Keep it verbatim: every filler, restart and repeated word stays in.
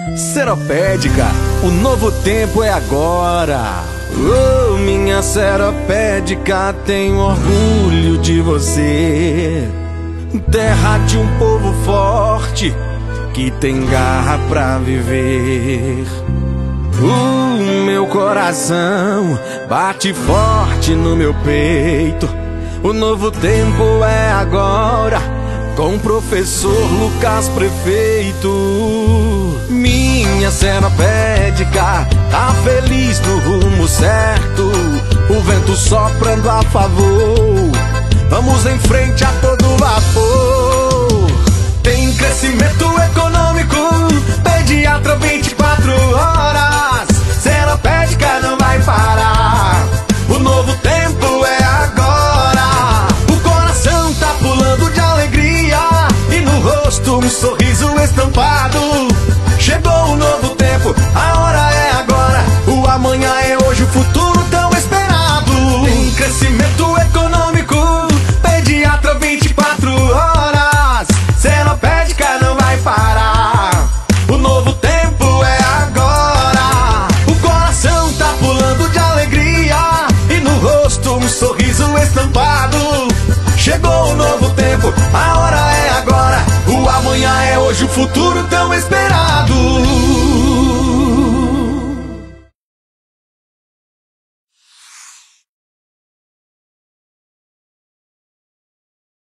Seropédica, o novo tempo é agora. Oh, minha Seropédica, tenho orgulho de você. Terra de um povo forte que tem garra pra viver. O meu coração bate forte no meu peito. O novo tempo é agora, com o professor Lucas Prefeito. Minha Seropédica tá feliz no rumo certo, o vento soprando a favor. Vamos em frente a todo vapor. Tem crescimento econômico, pediatra vinte e quatro horas. Seropédica não vai parar, o novo tempo é agora. O coração tá pulando de alegria e no rosto um sorriso estampado. Chegou o novo tempo, a hora é agora. O amanhã é hoje, o futuro tão esperado. Tem crescimento econômico, pediatra vinte e quatro horas. Seropédica não vai parar, o novo tempo é agora. O coração tá pulando de alegria e no rosto um sorriso estampado. Chegou o novo tempo, a hora é agora. O amanhã é hoje, o futuro tão esperado.